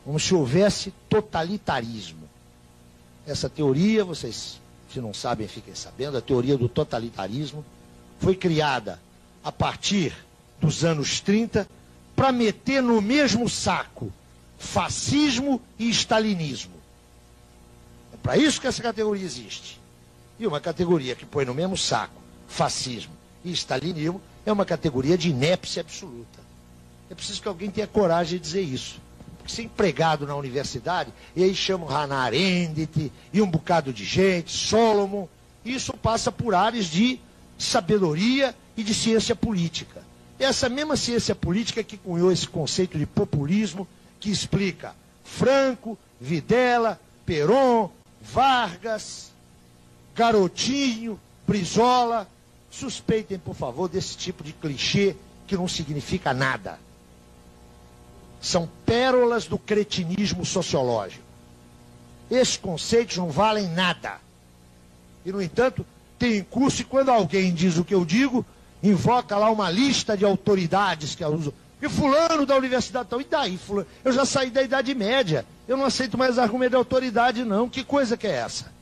como se houvesse totalitarismo. Essa teoria, vocês, se não sabem, fiquem sabendo, a teoria do totalitarismo foi criada a partir dos anos 30 para meter no mesmo saco fascismo e stalinismo. É para isso que essa categoria existe. E uma categoria que põe no mesmo saco fascismo e stalinismo é uma categoria de inépcia absoluta. É preciso que alguém tenha coragem de dizer isso. Porque ser empregado na universidade, e aí chamam Hannah Arendt e um bocado de gente, Solomon, isso passa por áreas de sabedoria e de ciência política. Essa mesma ciência política que cunhou esse conceito de populismo, que explica Franco, Videla, Perón, Vargas, Garotinho, Brizola. Suspeitem, por favor, desse tipo de clichê que não significa nada. São pérolas do cretinismo sociológico. Esses conceitos não valem nada. E, no entanto, tem curso, e quando alguém diz o que eu digo, invoca lá uma lista de autoridades que eu uso. E fulano da universidade tal. E daí, fulano? Eu já saí da Idade Média. Eu não aceito mais argumento de autoridade, não. Que coisa que é essa?